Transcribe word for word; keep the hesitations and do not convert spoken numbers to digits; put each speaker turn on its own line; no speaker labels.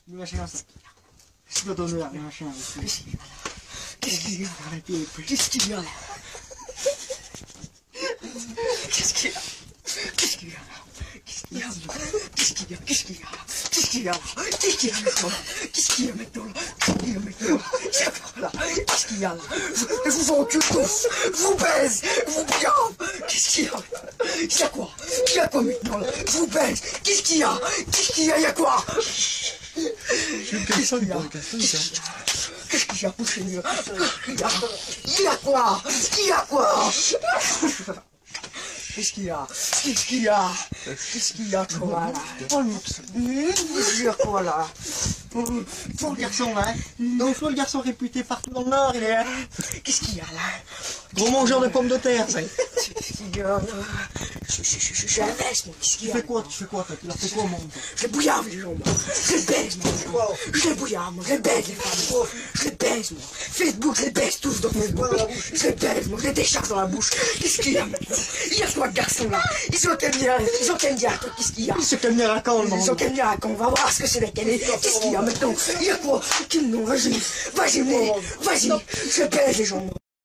Les machins, ça. Je dois donner les machins.
Qu'est-ce qu'il y a? Qu'est-ce qu'il y a? Qu'est-ce qu'il y a? Qu'est-ce qu'il y a? Qu'est-ce qu'il y a? Qu'est-ce qu'il y a? Qu'est-ce qu'il y a? Qu'est-ce qu'il y a maintenant? Qu'est-ce qu'il y a maintenant? Qu'est-ce qu'il y a maintenant? Qu'est-ce qu'il y a là? Je vous encule tous! Je vous baise! Je vous piave! Qu'est-ce qu'il y a? Il y a quoi? Il y a quoi maintenant là? Je vous baise! Qu'est-ce qu'il y a? Qu'est-ce qu'il y a? Il y a quoi? Qu'est-ce qu'il y a? Qu'est-ce qu'il y a? Poussez-le! Il y a Il y a quoi? Il y a quoi? Qu'est-ce qu'il y a? Qu'est-ce qu'il y a? Qu'est-ce qu'il y a, toi, là?
Oh, le
Il y a quoi, là?
Bon, le garçon, là. Donc, soit le garçon réputé partout dans le Nord, il est.
Qu'est-ce qu'il y a, là?
Gros mangeur de pommes de terre, ça.
Qu'est-ce qu'il y a, là? Je suis un veste, moi. Qu'est-ce qu'il y
Tu
a?
fais quoi? Tu fais quoi, toi? Tu leur fais quoi au monde?
Je les bouillave, les gens, moi. Je les baise, moi. Je les bouillave, moi. Je les baise, les femmes. Je les baise, moi. Facebook, je les baise tous dans Facebook. Je les baise, moi. Je les décharge dans la bouche. Qu'est-ce qu'il y a maintenant? Il y a quoi, garçon, là? Ils ont qu'à venir, ils ont qu'à venir, qu'est-ce qu'il y a?
Ils se calment à quand, le monde?
Ils ont qu'à venir à quand? On va voir ce que c'est la canette. Qu'est-ce qu'il y a maintenant? Il y a quoi? Quel nom? Vas-y, vas-y, moi. Vas-y. Je baise, les gens, moi.